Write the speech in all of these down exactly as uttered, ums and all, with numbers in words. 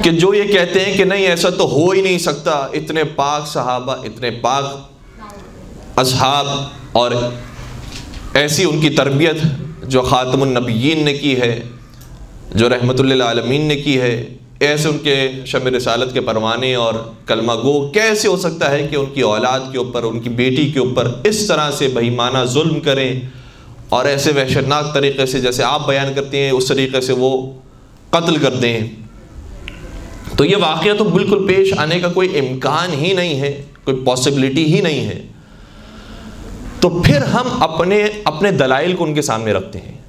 کہ جو یہ کہتے ہیں کہ نہیں ایسا تو ہو ہی نہیں سکتا، اتنے پاک صحابہ، اتنے پاک اصحاب، اور ایسی ان کی تربیت جو خاتم النبیین نے کی ہے، جو رحمت للعالمین نے کی ہے، ایسے ان کے شمع رسالت کے پروانے اور کلمہ گو، کیسے ہو سکتا ہے کہ ان کی اولاد کے اوپر، ان کی بیٹی کے اوپر اس طرح سے بہیمانہ ظلم کریں اور ایسے وحشتناک طریقے سے جیسے آپ بیان کرتے ہیں اس طریقے سے وہ قتل کر دیں؟ تو یہ واقعہ تو بالکل پیش آنے کا کوئی امکان ہی نہیں ہے، کوئی پاسبلٹی ہی نہیں ہے۔ تو پھر ہم اپنے اپنے دلائل کو ان کے سامنے رکھتے ہیں۔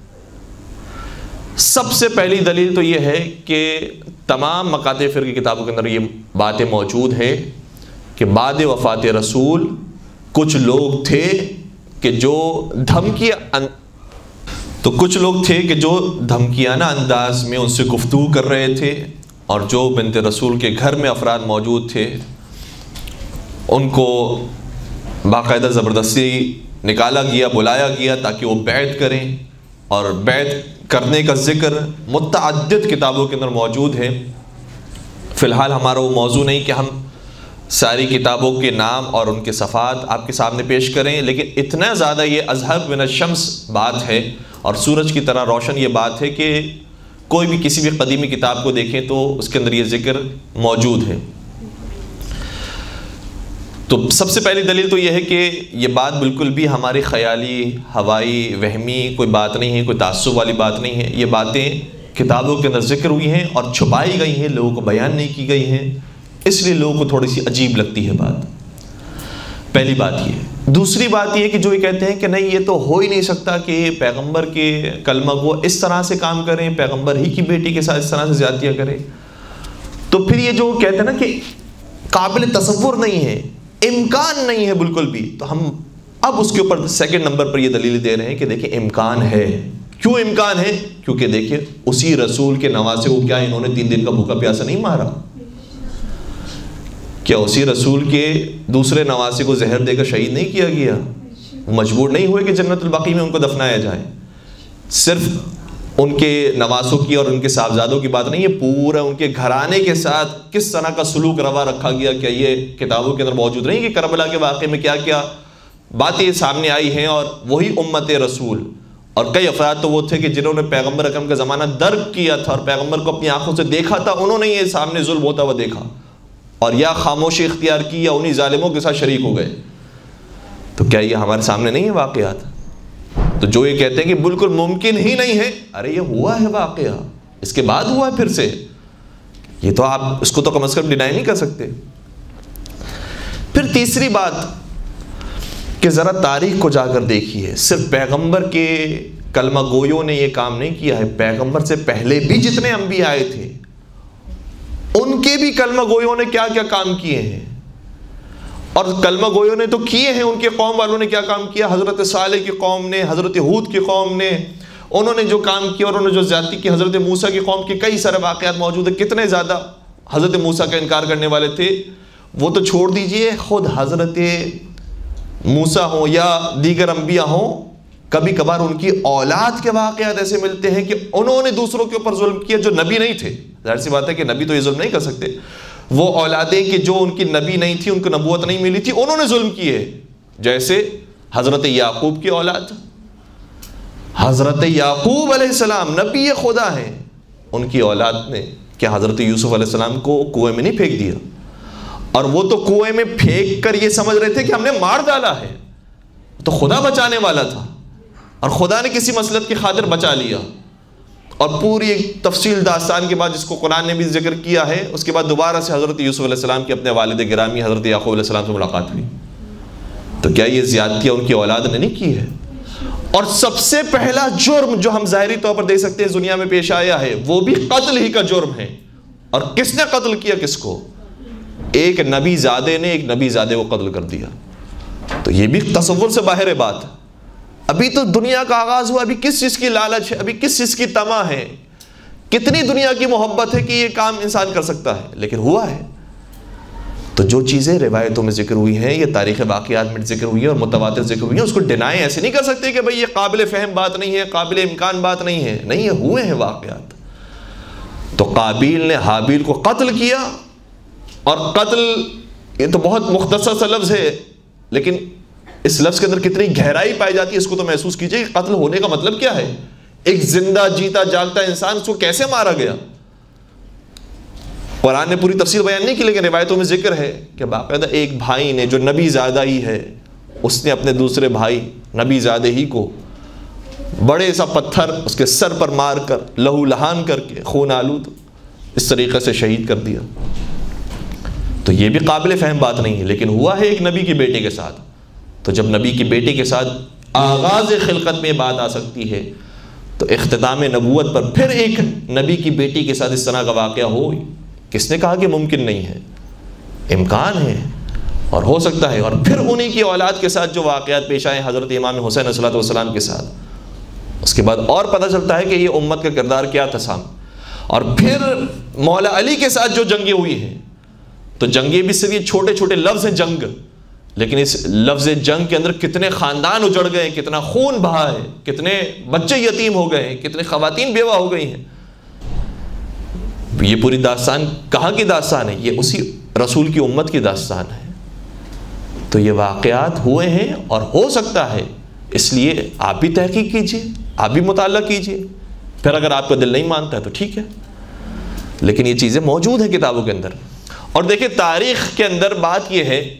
سب سے پہلی دلیل تو یہ ہے کہ تمام مکاتب فقہ کی کتابوں کے اندر یہ باتیں موجود ہیں کہ بعد وفات رسول کچھ لوگ تھے کہ جو دھمکی تو کچھ لوگ تھے کہ جو دھمکیانہ انداز میں ان سے گفتگو کر رہے تھے، اور جو بنت رسول کے گھر میں افراد موجود تھے ان کو باقاعدہ زبردستی نکالا گیا، بلایا گیا تاکہ وہ بیعت کریں، اور بیعت کرنے کا ذکر متعدد کتابوں کے اندر موجود ہے۔ فی الحال ہمارا وہ موضوع نہیں کہ ہم ساری کتابوں کے نام اور ان کے صفحات آپ کے سامنے پیش کریں، لیکن اتنا زیادہ یہ اضحک من الشمس بات ہے اور سورج کی طرح روشن یہ بات ہے کہ کوئی بھی کسی بھی قدیمی کتاب کو دیکھیں تو اس کے اندر یہ ذکر موجود ہے۔ تو سب سے پہلی دلیل تو یہ ہے کہ یہ بات بالکل بھی ہماری خیالی، ہوائی، وہمی کوئی بات نہیں ہے، کوئی تعصب والی بات نہیں ہے۔ یہ باتیں کتابوں کے اندر ذکر ہوئی ہیں اور چھپائی گئی ہیں، لوگوں کو بیان نہیں کی گئی ہیں، اس لیے لوگوں کو تھوڑی سی عجیب لگتی ہے بات۔ پہلی بات یہ۔ دوسری بات یہ کہ جو یہ کہتے ہیں کہ نہیں یہ تو ہو ہی نہیں سکتا کہ پیغمبر کے کلمہ کو اس طرح سے کام کریں، پیغمبر ہی کی بیٹی کے ساتھ اس طرح سے زیادتیاں کریں، تو پھر یہ جو کہتے ہیں نا کہ قابل تصور نہیں ہے، امکان نہیں ہے بالکل بھی، تو ہم اب اس کے اوپر سیکنڈ نمبر پر یہ دلیل دے رہے ہیں کہ دیکھیں امکان ہے۔ کیوں امکان ہے؟ کیونکہ دیکھیں اسی رسول کے نواسے کو کیا انہوں نے تین دن کا بھوکا پیاسا نہیں مارا؟ کیا اسی رسول کے دوسرے نواسے کو زہر دے کر شہید نہیں کیا گیا؟ وہ مجبور نہیں ہوئے کہ جنت البقیع میں ان کو دفنایا جائے؟ صرف ان کے نواسوں کی اور ان کے صاحبزادوں کی بات نہیں ہے، پورا ان کے گھرانے کے ساتھ کس طرح کا سلوک روا رکھا گیا، کیا یہ کتابوں کے اندر موجود نہیں کہ کربلا کے واقعے میں کیا کیا باتیں سامنے آئی ہیں؟ اور وہی امت رسول اور کئی افراد تو وہ تھے کہ جنہوں نے پیغمبر اکرم کا زمانہ درک کیا تھا اور پیغمبر کو اپنی آنکھوں سے دیکھا تھا، انہوں نے یہ سامنے ظلم ہوتا ہوا دیکھا اور یا خاموشی اختیار کی یا انہی ظالموں کے ساتھ شریک ہو گئے۔ تو کیا یہ ہمارے سامنے نہیں ہے واقعات؟ تو جو یہ کہتے ہیں کہ بالکل ممکن ہی نہیں ہے، ارے یہ ہوا ہے واقعہ، اس کے بعد ہوا ہے پھر سے، یہ تو آپ اس کو تو کم از کم ڈینائی نہیں کر سکتے۔ پھر تیسری بات کہ ذرا تاریخ کو جا کر دیکھیے، صرف پیغمبر کے کلمہ گویوں نے یہ کام نہیں کیا ہے، پیغمبر سے پہلے بھی جتنے انبیاء آئے تھے ان کے بھی کلمہ گویوں نے کیا کیا کام کیے ہیں، اور کلمہ گویوں نے تو کیے ہیں، ان کے قوم والوں نے کیا کام کیا، حضرت صالح کی قوم نے، حضرت ہود کی قوم نے، انہوں نے جو کام کیا اور انہوں نے جو زیادتی کی، حضرت موسیٰ کی قوم کے کئی سارے واقعات موجود ہیں، کتنے زیادہ حضرت موسیٰ کا انکار کرنے والے تھے، وہ تو چھوڑ دیجئے، خود حضرت موسیٰ ہوں یا دیگر انبیاء ہوں، کبھی کبھار ان کی اولاد کے واقعات ایسے ملتے ہیں کہ انہوں نے دوسروں کے اوپر ظلم کیا جو نبی نہیں تھے۔ ظاہر سی بات ہے کہ نبی تو یہ ظلم نہیں کر سکتے، وہ اولادیں کہ جو ان کی نبی نہیں تھی، ان کو نبوت نہیں ملی تھی، انہوں نے ظلم کیے، جیسے حضرت یعقوب کی اولاد، حضرت یعقوب علیہ السلام نبی خدا ہیں، ان کی اولاد نے کیا حضرت یوسف علیہ السلام کو کنویں میں نہیں پھینک دیا؟ اور وہ تو کنویں میں پھینک کر یہ سمجھ رہے تھے کہ ہم نے مار ڈالا ہے، تو خدا بچانے والا تھا اور خدا نے کسی مصلحت کی خاطر بچا لیا، اور پوری ایک تفصیل داستان کے بعد جس کو قرآن نے بھی ذکر کیا ہے، اس کے بعد دوبارہ سے حضرت یوسف علیہ السلام کی اپنے والد گرامی حضرت یعقوب علیہ السلام سے ملاقات ہوئی۔ تو کیا یہ زیادتیاں ان کی اولاد نے نہیں کی ہے؟ اور سب سے پہلا جرم جو ہم ظاہری طور پر دیکھ سکتے ہیں دنیا میں پیش آیا ہے، وہ بھی قتل ہی کا جرم ہے۔ اور کس نے قتل کیا کس کو؟ ایک نبی زادے نے ایک نبی زادے کو قتل کر دیا۔ تو یہ بھی تصور سے باہر ہے بات۔ ابھی تو دنیا کا آغاز ہوا، ابھی کس چیز کی لالچ ہے، ابھی کس چیز کی طمع ہے، کتنی دنیا کی محبت ہے کہ یہ کام انسان کر سکتا ہے، لیکن ہوا ہے۔ تو جو چیزیں روایتوں میں ذکر ہوئی ہیں، یہ تاریخ واقعات میں ذکر ہوئی ہیں اور متواتر ذکر ہوئی ہیں، اس کو ڈینائی ایسے نہیں کر سکتے کہ بھئی یہ قابل فہم بات نہیں ہے، قابل امکان بات نہیں ہے، نہیں یہ ہوئے ہیں واقعات۔ تو قابیل نے حابیل کو قتل کیا، اور قتل یہ تو بہت مختصر سا لفظ ہے، لیکن اس لفظ کے اندر کتنی گہرائی پائی جاتی ہے اس کو تو محسوس کیجئے کہ قتل ہونے کا مطلب کیا ہے۔ ایک زندہ جیتا جاگتا انسان، اس کو کیسے مارا گیا؟ قرآن نے پوری تفصیل بیان نہیں کی، لیکن روایتوں میں ذکر ہے کہ باقاعدہ ایک بھائی نے جو نبی زادہ ہی ہے، اس نے اپنے دوسرے بھائی نبی زادہ ہی کو بڑے سا پتھر اس کے سر پر مار کر لہو لہان کر کے خون آلود اس طریقے سے شہید کر دیا۔ تو یہ بھی قابل فہم بات نہیں ہے، لیکن ہوا ہے ایک نبی کی بیٹے کے ساتھ۔ تو جب نبی کی بیٹے کے ساتھ آغاز خلقت میں بات آ سکتی ہے تو اختتام نبوت پر پھر ایک نبی کی بیٹی کے ساتھ اس طرح کا واقعہ ہو، کس نے کہا کہ ممکن نہیں ہے؟ امکان ہے اور ہو سکتا ہے۔ اور پھر انہی کی اولاد کے ساتھ جو واقعات پیش آئے حضرت امام حسین علیہ الصلوۃ والسلام کے ساتھ، اس کے بعد اور پتہ چلتا ہے کہ یہ امت کا کردار کیا تھا سامنے۔ اور پھر مولا علی کے ساتھ جو جنگیں ہوئی ہیں، تو جنگیں بھی صرف یہ چھوٹے چھوٹے لفظ ہیں جنگ، لیکن اس لفظ جنگ کے اندر کتنے خاندان اجڑ گئے ہیں، کتنا خون بہا ہے، کتنے بچے یتیم ہو گئے ہیں، کتنے خواتین بیوہ ہو گئی ہیں۔ یہ پوری داستان کہاں کی داستان ہے؟ یہ اسی رسول کی امت کی داستان ہے۔ تو یہ واقعات ہوئے ہیں اور ہو سکتا ہے، اس لیے آپ بھی تحقیق کیجئے، آپ بھی مطالعہ کیجئے۔ پھر اگر آپ کا دل نہیں مانتا ہے تو ٹھیک ہے، لیکن یہ چیزیں موجود ہیں کتابوں کے اندر۔ اور دیکھیں تاریخ کے اندر بات یہ ہے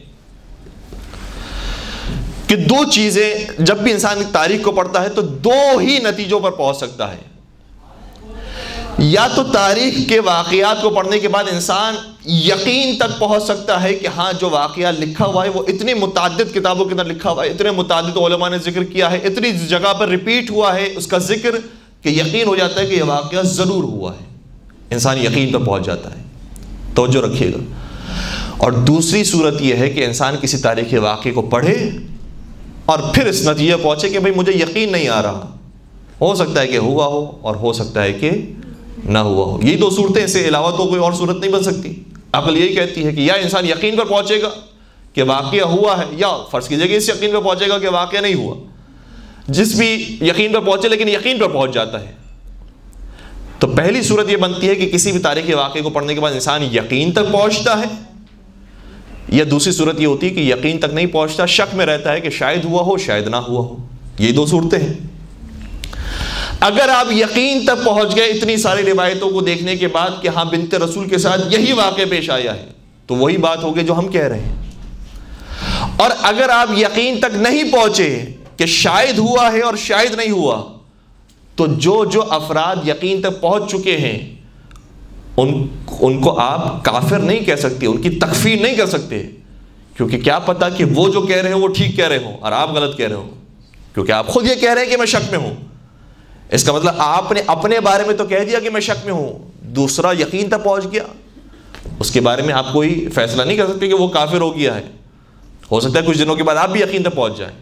کہ دو چیزیں، جب بھی انسان تاریخ کو پڑھتا ہے تو دو ہی نتیجوں پر پہنچ سکتا ہے۔ یا تو تاریخ کے واقعات کو پڑھنے کے بعد انسان یقین تک پہنچ سکتا ہے کہ ہاں جو واقعہ لکھا ہوا ہے وہ اتنی متعدد کتابوں کے اندر لکھا ہوا ہے، اتنے متعدد علماء نے ذکر کیا ہے، اتنی جگہ پر ریپیٹ ہوا ہے اس کا ذکر، کہ یقین ہو جاتا ہے کہ یہ واقعہ ضرور ہوا ہے، انسان یقین پر پہنچ جاتا ہے۔ توجہ رکھیے گا۔ اور دوسری صورت یہ ہے کہ انسان کسی تاریخی واقعے کو پڑھے اور پھر اس نتیجے پہنچے کہ بھئی مجھے یقین نہیں آ رہا، ہو سکتا ہے کہ ہوا ہو اور ہو سکتا ہے کہ نہ ہوا ہو۔ یہی دو صورتیں، اس سے علاوہ تو کوئی اور صورت نہیں بن سکتی۔ عقل یہی کہتی ہے کہ یا انسان یقین پر پہنچے گا کہ واقعہ ہوا ہے، یا فرض کیجئے کہ اس یقین پر پہنچے گا کہ واقعہ نہیں ہوا۔ جس بھی یقین پر پہنچے لیکن یقین پر پہنچ جاتا ہے، تو پہلی صورت یہ بنتی ہے کہ کسی بھی تاریخی واقعے کو پڑھنے کے بعد انسان یقین تک پہنچتا ہے، یا دوسری صورت یہ ہوتی ہے کہ یقین تک نہیں پہنچتا، شک میں رہتا ہے کہ شاید ہوا ہو شاید نہ ہوا ہو۔ یہ دو صورتیں ہیں۔ اگر آپ یقین تک پہنچ گئے اتنی ساری روایتوں کو دیکھنے کے بعد کہ ہاں بنت رسول کے ساتھ یہی واقعہ پیش آیا ہے، تو وہی بات ہوگی جو ہم کہہ رہے ہیں۔ اور اگر آپ یقین تک نہیں پہنچے کہ شاید ہوا ہے اور شاید نہیں ہوا، تو جو جو افراد یقین تک پہنچ چکے ہیں ان ان کو آپ کافر نہیں کہہ سکتے، ان کی تکفیر نہیں کر سکتے، کیونکہ کیا پتا کہ وہ جو کہہ رہے ہیں وہ ٹھیک کہہ رہے ہوں اور آپ غلط کہہ رہے ہوں، کیونکہ آپ خود یہ کہہ رہے ہیں کہ میں شک میں ہوں۔ اس کا مطلب آپ نے اپنے بارے میں تو کہہ دیا کہ میں شک میں ہوں، دوسرا یقین تک پہنچ گیا، اس کے بارے میں آپ کوئی فیصلہ نہیں کر سکتے کہ وہ کافر ہو گیا ہے۔ ہو سکتا ہے کچھ دنوں کے بعد آپ بھی یقین تک پہنچ جائیں۔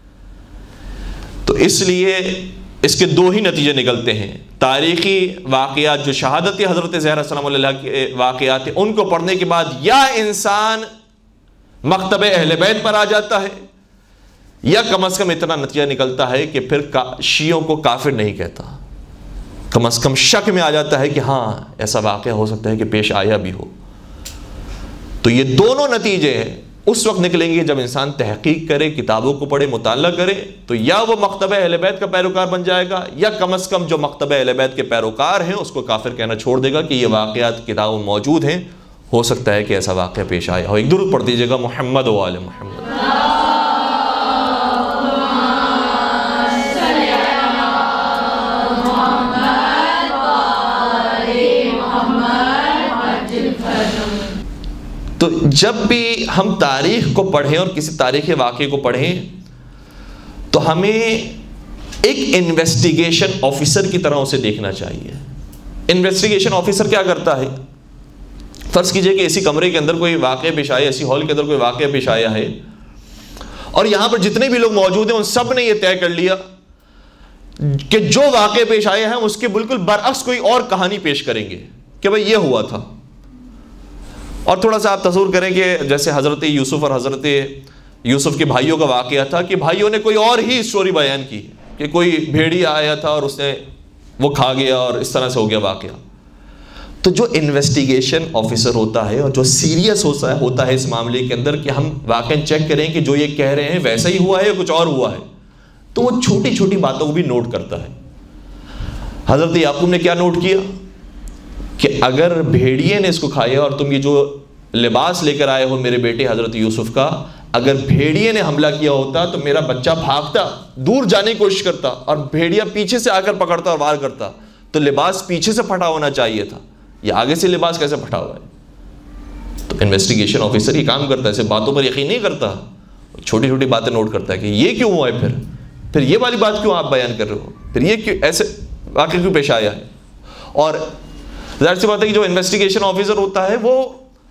تو اس لیے اس کے دو ہی نتیجے نکلتے ہیں۔ تاریخی واقعات جو شہادت حضرت زہرا سلام اللہ کے واقعات ہیں، ان کو پڑھنے کے بعد یا انسان مکتب اہل بیت پر آ جاتا ہے، یا کم از کم اتنا نتیجہ نکلتا ہے کہ پھر شیعوں کو کافر نہیں کہتا، کم از کم شک میں آ جاتا ہے کہ ہاں ایسا واقعہ ہو سکتا ہے کہ پیش آیا بھی ہو۔ تو یہ دونوں نتیجے ہیں اس وقت نکلیں گے جب انسان تحقیق کرے، کتابوں کو پڑھے، مطالعہ کرے، تو یا وہ مکتبہ اہل بیت کا پیروکار بن جائے گا، یا کم از کم جو مکتبہ اہل بیت کے پیروکار ہیں اس کو کافر کہنا چھوڑ دے گا کہ یہ واقعات کتابوں میں موجود ہیں، ہو سکتا ہے کہ ایسا واقعہ پیش آیا ہو۔ ایک درود پڑھ دیجیے گا محمد و آل محمد۔ تو جب بھی ہم تاریخ کو پڑھیں اور کسی تاریخی واقعے کو پڑھیں تو ہمیں ایک انویسٹیگیشن آفیسر کی طرح اسے دیکھنا چاہیے۔ انویسٹیگیشن آفیسر کیا کرتا ہے؟ فرض کیجئے کہ اسی کمرے کے اندر کوئی واقعہ پیش آیا، اسی ہال کے اندر کوئی واقعہ پیش آیا ہے، اور یہاں پر جتنے بھی لوگ موجود ہیں ان سب نے یہ طے کر لیا کہ جو واقعہ پیش آئے ہیں اس کے بالکل برعکس کوئی اور کہانی پیش کریں گے کہ بھئی یہ ہوا تھا۔ اور تھوڑا سا آپ تصور کریں کہ جیسے حضرت یوسف اور حضرت یوسف کے بھائیوں کا واقعہ تھا کہ بھائیوں نے کوئی اور ہی سٹوری بیان کی کہ کوئی بھیڑیا آیا تھا اور اس نے وہ کھا گیا اور اس طرح سے ہو گیا واقعہ۔ تو جو انویسٹیگیشن آفیسر ہوتا ہے اور جو سیریس ہوتا ہے ہوتا ہے اس معاملے کے اندر کہ ہم واقعی چیک کریں کہ جو یہ کہہ رہے ہیں ویسا ہی ہوا ہے یا کچھ اور ہوا ہے، تو وہ چھوٹی چھوٹی باتوں کو بھی نوٹ کرتا ہے۔ حضرت یعقوب نے کیا نوٹ کیا کہ اگر بھیڑیے نے اس کو کھایا اور تم یہ جو لباس لے کر آئے ہو میرے بیٹے حضرت یوسف کا، اگر بھیڑیے نے حملہ کیا ہوتا تو میرا بچہ بھاگتا، دور جانے کی کوشش کرتا، اور بھیڑیا پیچھے سے آ کر پکڑتا اور وار کرتا، تو لباس پیچھے سے پھٹا ہونا چاہیے تھا، یہ آگے سے لباس کیسے پھٹا ہوا ہے؟ تو انویسٹیگیشن آفیسر یہ کام کرتا ہے، ایسے باتوں پر یقین نہیں کرتا، چھوٹی چھوٹی باتیں نوٹ کرتا ہے کہ یہ کیوں ہوا ہے، پھر پھر یہ والی بات کیوں آپ بیان کر رہے ہو، پھر یہ کیوں ایسے واقعہ کیوں پیش آیا ہے۔ اور ظاہر سی بات ہے کہ جو انویسٹیگیشن آفیسر ہوتا ہے وہ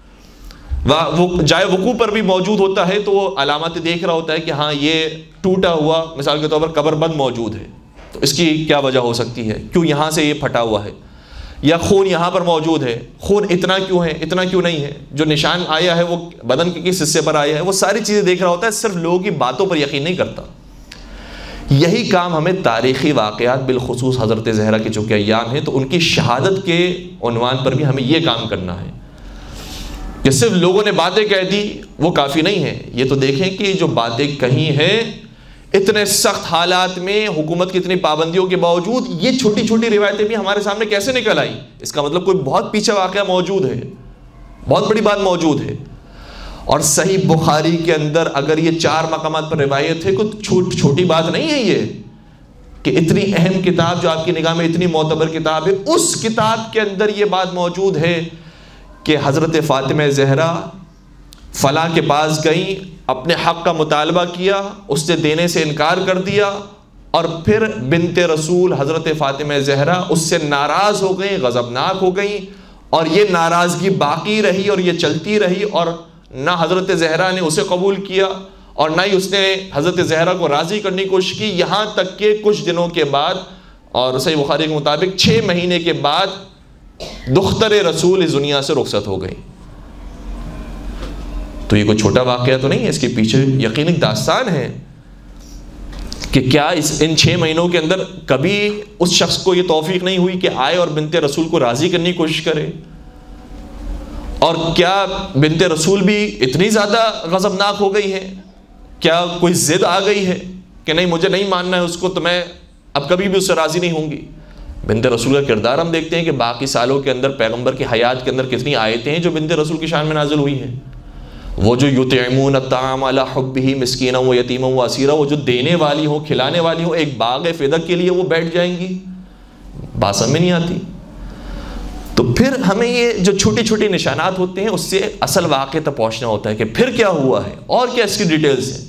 وہ جائے وقوع پر بھی موجود ہوتا ہے، تو وہ علامات دیکھ رہا ہوتا ہے کہ ہاں یہ ٹوٹا ہوا مثال کے طور پر قبر بند موجود ہے، تو اس کی کیا وجہ ہو سکتی ہے، کیوں یہاں سے یہ پھٹا ہوا ہے، یا خون یہاں پر موجود ہے، خون اتنا کیوں ہے، اتنا کیوں نہیں ہے، جو نشان آیا ہے وہ بدن کے کس حصے پر آیا ہے، وہ ساری چیزیں دیکھ رہا ہوتا ہے، صرف لوگوں کی باتوں پر یقین نہیں کرتا۔ یہی کام ہمیں تاریخی واقعات بالخصوص حضرت زہرا کے چونکہ ایام ہیں تو ان کی شہادت کے عنوان پر بھی ہمیں یہ کام کرنا ہے کہ صرف لوگوں نے باتیں کہہ دی وہ کافی نہیں ہے، یہ تو دیکھیں کہ جو باتیں کہیں ہیں اتنے سخت حالات میں حکومت کی اتنی پابندیوں کے باوجود یہ چھوٹی چھوٹی روایتیں بھی ہمارے سامنے کیسے نکل آئیں، اس کا مطلب کوئی بہت پیچھے واقعہ موجود ہے، بہت بڑی بات موجود ہے۔ اور صحیح بخاری کے اندر اگر یہ چار مقامات پر روایت ہے، کوئی چھوٹ چھوٹی بات نہیں ہے یہ کہ اتنی اہم کتاب جو آپ کی نگاہ میں اتنی معتبر کتاب ہے، اس کتاب کے اندر یہ بات موجود ہے کہ حضرت فاطمہ زہرا فلاں کے پاس گئیں، اپنے حق کا مطالبہ کیا، اس نے دینے سے انکار کر دیا، اور پھر بنت رسول حضرت فاطمہ زہرا اس سے ناراض ہو گئیں، غضبناک ہو گئیں، اور یہ ناراضگی باقی رہی اور یہ چلتی رہی، اور نہ حضرت زہرا نے اسے قبول کیا اور نہ ہی اس نے حضرت زہرا کو راضی کرنے کی کوشش کی، یہاں تک کہ کچھ دنوں کے بعد اور صحیح بخاری کے مطابق چھ مہینے کے بعد دختر رسول اس دنیا سے رخصت ہو گئی۔ تو یہ کوئی چھوٹا واقعہ تو نہیں ہے، اس کے پیچھے یقینی داستان ہے کہ کیا اس ان چھ مہینوں کے اندر کبھی اس شخص کو یہ توفیق نہیں ہوئی کہ آئے اور بنت رسول کو راضی کرنے کی کوشش کرے، اور کیا بنت رسول بھی اتنی زیادہ غضبناک ہو گئی ہے، کیا کوئی ضد آ گئی ہے کہ نہیں مجھے نہیں ماننا ہے اس کو تو میں اب کبھی بھی اس سے راضی نہیں ہوں گی۔ بنت رسول کا کردار ہم دیکھتے ہیں کہ باقی سالوں کے اندر پیغمبر کی حیات کے اندر کتنی آیتیں ہیں جو بنت رسول کی شان میں نازل ہوئی ہیں، وہ جو یطعمون الطعام علی حبہ مسکینا و یتیما و اسیرا، وہ جو دینے والی ہوں کھلانے والی ہوں، ایک باغ فدق کے لیے وہ بیٹھ جائیں گی، بات سمجھ میں نہیں آتی۔ تو پھر ہمیں یہ جو چھوٹی چھوٹی نشانات ہوتے ہیں اس سے اصل واقعے تک پہنچنا ہوتا ہے کہ پھر کیا ہوا ہے اور کیا اس کی ڈیٹیلز ہیں۔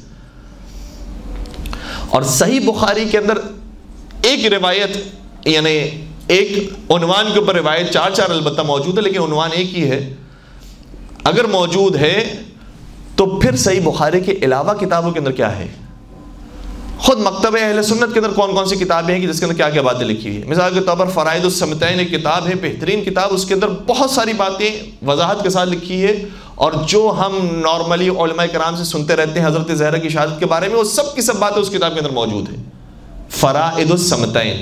اور صحیح بخاری کے اندر ایک روایت یعنی ایک عنوان کے اوپر روایت چار چار البتہ موجود ہے، لیکن عنوان ایک ہی ہے، اگر موجود ہے تو پھر صحیح بخاری کے علاوہ کتابوں کے اندر کیا ہے، خود مکتبہ اہل سنت کے اندر کون کون سی کتابیں ہیں کہ جس کے اندر کیا کیا باتیں لکھی ہوئی ہیں۔ مثال کے طور پر فرائض الصمتین ایک کتاب ہے، بہترین کتاب، اس کے اندر بہت ساری باتیں وضاحت کے ساتھ لکھی ہے، اور جو ہم نارملی علماء کرام سے سنتے رہتے ہیں حضرت زہرا کی شہادت کے بارے میں، وہ سب کی سب باتیں اس کتاب کے اندر موجود ہیں، فرائض الصمتین۔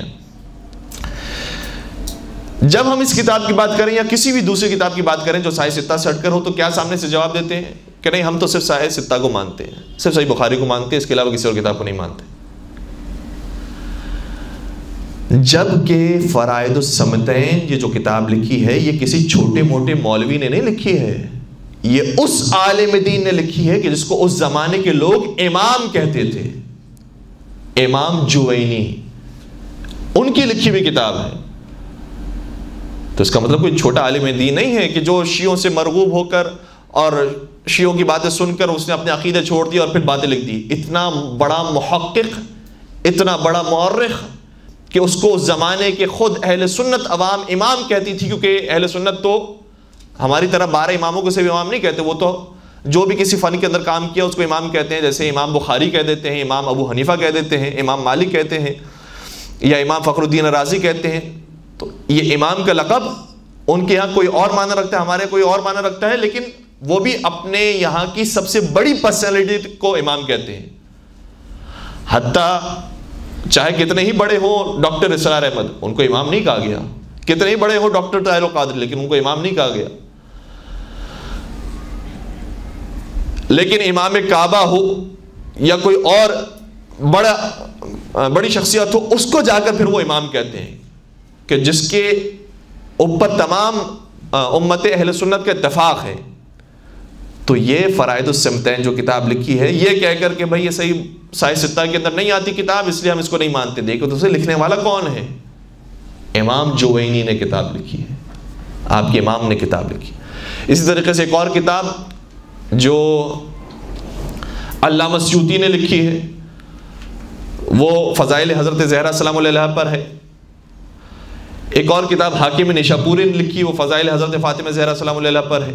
جب ہم اس کتاب کی بات کریں یا کسی بھی دوسری کتاب کی بات کریں جو صحیح ستہ سے ہٹ کر ہو، تو کیا سامنے سے جواب دیتے ہیں کہ نہیں ہم تو صرف صحیح ستہ کو مانتے ہیں، صرف صحیح بخاری کو مانتے ہیں، اس کے علاوہ کسی اور کتاب کو نہیں مانتے۔ جبکہ فرائض الصمتین یہ جو کتاب لکھی ہے یہ کسی چھوٹے موٹے مولوی نے نہیں لکھی ہے، یہ اس عالم دین نے لکھی ہے کہ جس کو اس زمانے کے لوگ امام کہتے تھے، امام جوینی، ان کی لکھی ہوئی کتاب ہے۔ تو اس کا مطلب کوئی چھوٹا عالم دین نہیں ہے کہ جو شیعوں سے مرغوب ہو کر اور شیعوں کی باتیں سن کر اس نے اپنے عقیدے چھوڑ دی اور پھر باتیں لکھ دی۔ اتنا بڑا محقق، اتنا بڑا مورخ کہ اس کو اس زمانے کے خود اہل سنت عوام امام کہتی تھی، کیونکہ اہل سنت تو ہماری طرح بارہ اماموں کو سے بھی امام نہیں کہتے، وہ تو جو بھی کسی فن کے اندر کام کیا اس کو امام کہتے ہیں، جیسے امام بخاری کہہ دیتے ہیں، امام ابو حنیفہ کہہ دیتے ہیں، امام مالک کہتے ہیں، یا امام فخر الدین رازی کہتے ہیں۔ تو یہ امام کا لقب ان کے یہاں کوئی اور معنی رکھتا ہے، ہمارے کوئی اور معنی رکھتا ہے، لیکن وہ بھی اپنے یہاں کی سب سے بڑی پرسنالٹی کو امام کہتے ہیں۔ حتیٰ چاہے کتنے ہی بڑے ہوں ڈاکٹر اسرار احمد، ان کو امام نہیں کہا گیا، کتنے ہی بڑے ہو ڈاکٹر طاہر القادری، لیکن ان کو امام نہیں کہا گیا. لیکن امام کعبہ ہو یا کوئی اور بڑا بڑی شخصیت ہو، اس کو جا کر پھر وہ امام کہتے ہیں، کہ جس کے اوپر تمام امت اہل سنت کا اتفاق ہے. تو یہ فرائض السمتین جو کتاب لکھی ہے، یہ کہہ کر کہ بھائی یہ صحیح سائے ستہ کے اندر نہیں آتی کتاب، اس لیے ہم اس کو نہیں مانتے. دیکھو تو اسے لکھنے والا کون ہے؟ امام جوینی نے کتاب لکھی ہے، آپ کے امام نے کتاب لکھی. اسی طریقے سے ایک اور کتاب جو علامہ سیوطی نے لکھی ہے، وہ فضائل حضرت زہرا سلام اللہ علیہ پر ہے. ایک اور کتاب حاکم نیشاپوری نے لکھی، وہ فضائل حضرت فاطمہ زہرا سلام اللہ علیہ پر ہے.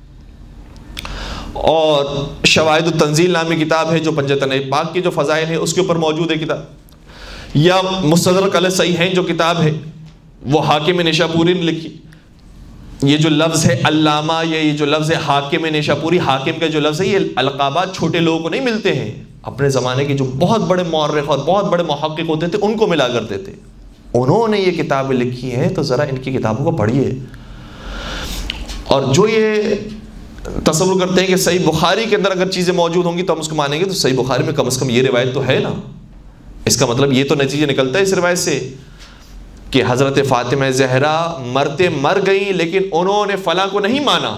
اور شواہد التنزیل نامی کتاب ہے جو پنجتن پاک کی جو فضائل ہے اس کے اوپر موجود ہے کتاب. یا مستدرک علی الصحیحین جو کتاب ہے وہ حاکم نیشاپوری نے لکھی. یہ جو لفظ ہے علامہ، یہ جو لفظ ہے حاکم نیشاپوری، حاکم کا جو لفظ ہے، یہ القابات چھوٹے لوگوں کو نہیں ملتے ہیں. اپنے زمانے کے جو بہت بڑے مورخ اور بہت بڑے محقق ہوتے تھے ان کو ملا کرتے تھے. انہوں نے یہ کتابیں لکھی ہیں، تو ذرا ان کی کتابوں کو پڑھیے. اور جو یہ تصور کرتے ہیں کہ صحیح بخاری کے اندر اگر چیزیں موجود ہوں گی تو ہم اس کو مانیں گے، تو صحیح بخاری میں کم از کم یہ روایت تو ہے نا. اس کا مطلب یہ تو نتیجہ نکلتا ہے اس روایت سے کہ حضرت فاطمہ زہرا مرتے مر گئیں لیکن انہوں نے فلاں کو نہیں مانا.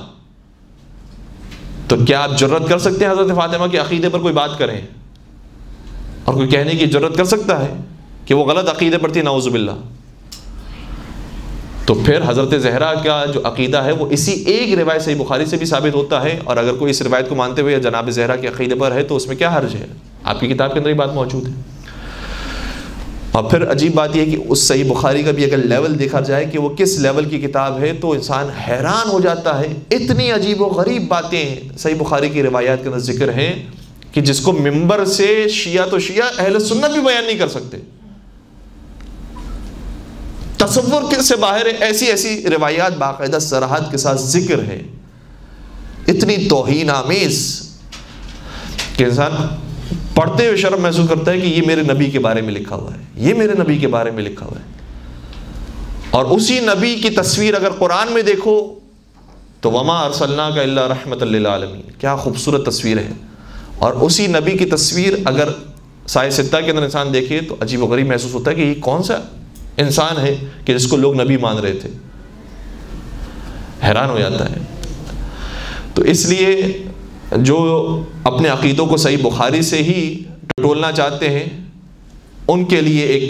تو کیا آپ جرت کر سکتے ہیں حضرت فاطمہ کے عقیدے پر کوئی بات کریں؟ اور کوئی کہنے کی جرت کر سکتا ہے کہ وہ غلط عقیدے پر تھی؟ نعوذ باللہ. تو پھر حضرت زہرا کا جو عقیدہ ہے وہ اسی ایک روایت صحیح بخاری سے بھی ثابت ہوتا ہے. اور اگر کوئی اس روایت کو مانتے ہوئے جناب زہرا کے عقیدے پر ہے تو اس میں کیا حرج ہے؟ آپ کی کتاب کے اندر یہ بات موجود ہے. اور پھر عجیب بات یہ ہے کہ اس صحیح بخاری کا بھی اگر لیول دیکھا جائے کہ وہ کس لیول کی کتاب ہے تو انسان حیران ہو جاتا ہے. اتنی عجیب و غریب باتیں صحیح بخاری کی روایات کے اندر ذکر ہیں کہ جس کو ممبر سے شیعہ تو شیعہ اہل سنت بھی بیان نہیں کر سکتے. تصور کے سے باہر ہے. ایسی ایسی روایات باقاعدہ صراحت کے ساتھ ذکر ہے، اتنی توہین آمیز کہ انسان پڑھتے ہوئے شرم محسوس کرتا ہے کہ یہ میرے نبی کے بارے میں لکھا ہوا ہے، یہ میرے نبی کے بارے میں لکھا ہوا ہے. اور اسی نبی کی تصویر اگر قرآن میں دیکھو تو وما ارسلناک الا رحمۃ للعالمین، کیا خوبصورت تصویر ہے. اور اسی نبی کی تصویر اگر سائے ستہ کے اندر انسان دیکھے تو عجیب و غریب محسوس ہوتا ہے کہ یہ کون سا انسان ہے کہ جس کو لوگ نبی مان رہے تھے. حیران ہو جاتا ہے. تو اس لیے جو اپنے عقیدوں کو صحیح بخاری سے ہی ٹٹولنا چاہتے ہیں ان کے لیے ایک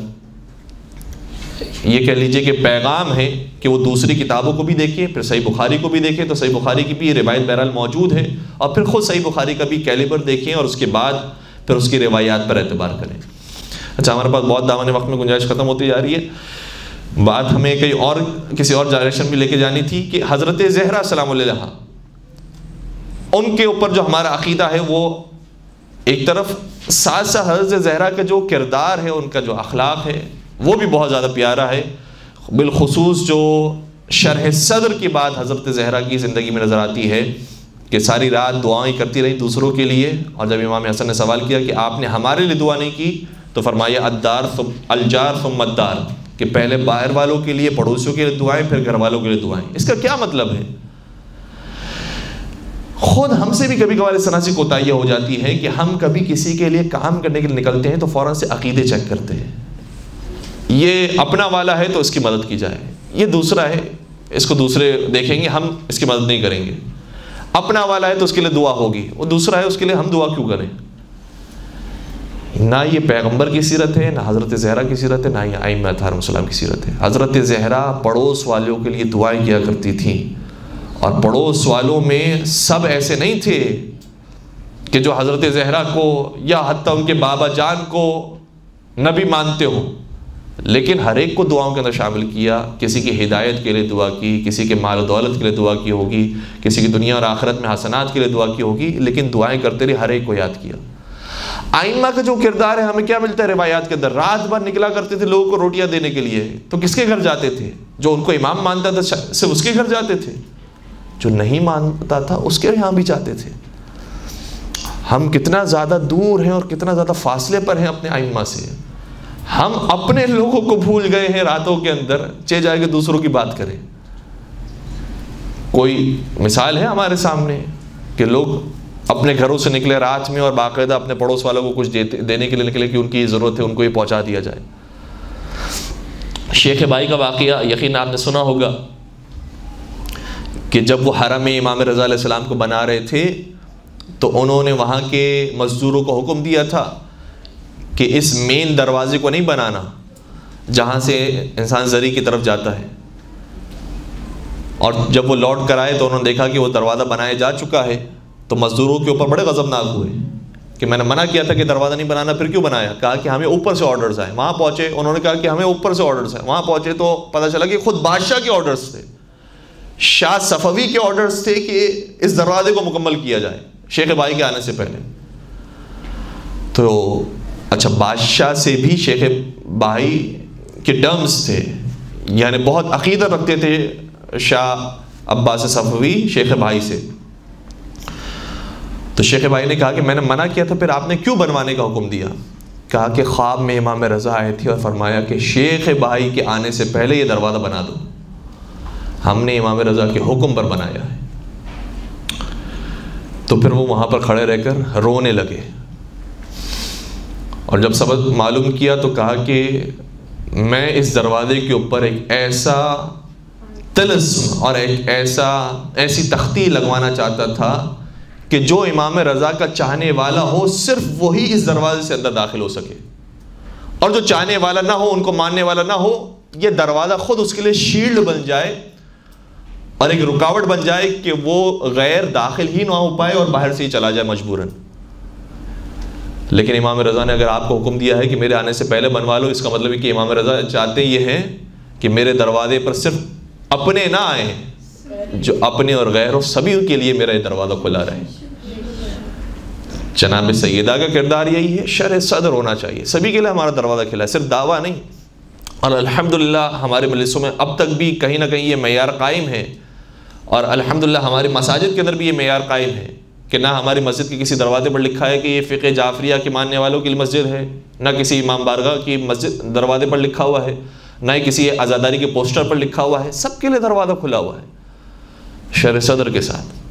یہ کہہ لیجئے کہ پیغام ہے کہ وہ دوسری کتابوں کو بھی دیکھیں، پھر صحیح بخاری کو بھی دیکھیں. تو صحیح بخاری کی بھی روایت بہرحال موجود ہے، اور پھر خود صحیح بخاری کا بھی کیلیبر دیکھیں اور اس کے بعد پھر اس کی روایات پر اعتبار کریں. اچھا، ہمارے پاس بہت دامن وقت میں گنجائش ختم ہوتی جا رہی ہے. بات ہمیں کئی اور کسی اور ڈائریکشن میں لے کے جانی تھی کہ حضرت زہرا سلام اللہ علیہا، ان کے اوپر جو ہمارا عقیدہ ہے وہ ایک طرف ساتھ ساتھ حضرت زہرا کا جو کردار ہے، ان کا جو اخلاق ہے وہ بھی بہت زیادہ پیارا ہے. بالخصوص جو شرح صدر کی بات حضرت زہرا کی زندگی میں نظر آتی ہے کہ ساری رات دعائیں کرتی رہی دوسروں کے لیے. اور جب امام حسن نے سوال کیا کہ آپ نے ہمارے لیے دعا نہیں کی تو فرمایا الدار ثم الجار ثم الدار، کہ پہلے باہر والوں کے لیے، پڑوسیوں کے لیے دعائیں، پھر گھر والوں کے لیے دعائیں. اس کا کیا مطلب ہے؟ خود ہم سے بھی کبھی کبھار اس طرح سے کوتاہیاں ہو جاتی ہیں کہ ہم کبھی کسی کے لیے کام کرنے کے لیے نکلتے ہیں تو فوراً سے عقیدے چیک کرتے ہیں. یہ اپنا والا ہے تو اس کی مدد کی جائے، یہ دوسرا ہے اس کو دوسرے دیکھیں گے، ہم اس کی مدد نہیں کریں گے. اپنا والا ہے تو اس کے لیے دعا ہوگی، وہ دوسرا ہے اس کے لیے ہم دعا کیوں کریں؟ نہ یہ پیغمبر کی سیرت ہے، نہ حضرت زہرا کی سیرت ہے، نہ یہ ائمہ اطہار السلام کی سیرت ہے. حضرت زہرا پڑوس والوں کے لیے دعائیں کیا کرتی تھیں، اور پڑوس والوں میں سب ایسے نہیں تھے کہ جو حضرت زہرا کو یا حتیٰ ان کے بابا جان کو نبی مانتے ہو، لیکن ہر ایک کو دعاؤں کے اندر شامل کیا. کسی کی ہدایت کے لیے دعا کی، کسی کے مال و دولت کے لیے دعا کی ہوگی، کسی کی دنیا اور آخرت میں حسنات کے لیے دعا کی ہوگی، لیکن دعائیں کرتے رہے، ہر ایک کو یاد کیا. ائمہ کا جو کردار ہے ہمیں کیا ملتا ہے روایات کے اندر؟ رات بھر نکلا کرتے تھے لوگوں کو روٹیاں دینے کے لیے. تو کس کے گھر جاتے تھے؟ جو ان کو امام مانتا تھا صرف اس کے گھر جاتے تھے، جو نہیں مانتا تھا اس کے یہاں بھی جاتے تھے. ہم کتنا زیادہ دور ہیں اور کتنا زیادہ فاصلے پر ہیں اپنے ائمہ سے. ہم اپنے لوگوں کو بھول گئے ہیں راتوں کے اندر، چے جائے کہ دوسروں کی بات کریں۔ کوئی مثال ہے ہمارے سامنے کہ لوگ اپنے گھروں سے نکلے رات میں اور باقاعدہ اپنے پڑوس والوں کو کچھ دیتے دینے کے لیے نکلے کہ ان کی یہ ضرورت ہے، ان کو یہ پہنچا دیا جائے۔ شیخ بائی کا واقعہ یقیناً آپ نے سنا ہوگا کہ جب وہ حرم امام رضا علیہ السلام کو بنا رہے تھے تو انہوں نے وہاں کے مزدوروں کو حکم دیا تھا کہ اس مین دروازے کو نہیں بنانا جہاں سے انسان زری کی طرف جاتا ہے، اور جب وہ لوٹ کر آئے تو انہوں نے دیکھا کہ وہ دروازہ بنایا جا چکا ہے، تو مزدوروں کے اوپر بڑے غضبناک ہوئے کہ میں نے منع کیا تھا کہ دروازہ نہیں بنانا، پھر کیوں بنایا؟ کہا کہ ہمیں اوپر سے آرڈرز آئے۔ وہاں پہنچے، انہوں نے کہا کہ ہمیں اوپر سے آرڈرز آئے۔ وہاں پہنچے تو پتہ چلا کہ خود بادشاہ کے آرڈرز تھے، شاہ صفوی کے آرڈرز تھے کہ اس دروازے کو مکمل کیا جائے شیخ بائی کے آنے سے پہلے۔ تو اچھا، بادشاہ سے بھی شیخ بائی کے ٹرمز تھے، یعنی بہت عقیدت رکھتے تھے شاہ عباس صفوی شیخ بائی سے۔ تو شیخ بائی نے کہا کہ میں نے منع کیا تھا، پھر آپ نے کیوں بنوانے کا حکم دیا؟ کہا کہ خواب میں امام رضا آئے تھے اور فرمایا کہ شیخ بائی کے آنے سے پہلے یہ دروازہ بنا دو۔ ہم نے امام رضا کے حکم پر بنایا ہے۔ تو پھر وہ وہاں پر کھڑے رہ کر رونے لگے، اور جب سبق معلوم کیا تو کہا کہ میں اس دروازے کے اوپر ایک ایسا طلسم اور ایک ایسا ایسی تختی لگوانا چاہتا تھا کہ جو امام رضا کا چاہنے والا ہو صرف وہی اس دروازے سے اندر داخل ہو سکے، اور جو چاہنے والا نہ ہو، ان کو ماننے والا نہ ہو، یہ دروازہ خود اس کے لیے شیلڈ بن جائے اور ایک رکاوٹ بن جائے کہ وہ غیر داخل ہی نہ ہو پائے اور باہر سے ہی چلا جائے مجبوراً۔ لیکن امام رضا نے اگر آپ کو حکم دیا ہے کہ میرے آنے سے پہلے بنوا لو، اس کا مطلب ہے کہ امام رضا چاہتے یہ ہیں کہ میرے دروازے پر صرف اپنے نہ آئیں، جو اپنے اور غیر ہو سبھی کے لیے میرا یہ دروازہ کھلا رہے۔ جناب سیدہ کا کردار یہی ہے، شرح صدر ہونا چاہیے، سبھی کے لیے ہمارا دروازہ کھلا ہے، صرف دعویٰ نہیں۔ اور الحمدللہ ہمارے مجلسوں میں اب تک بھی کہیں نہ کہیں یہ معیار قائم ہے، اور الحمدللہ ہماری مساجد کے اندر بھی یہ معیار قائم ہے کہ نہ ہماری مسجد کے کسی دروازے پر لکھا ہے کہ یہ فقہ جعفریہ کے ماننے والوں کی مسجد ہے، نہ کسی امام بارگاہ کی مسجد دروازے پر لکھا ہوا ہے، نہ ہی کسی عزاداری کے پوسٹر پر لکھا ہوا ہے، سب کے لیے دروازہ کھلا ہوا ہے شرح صدر کے ساتھ۔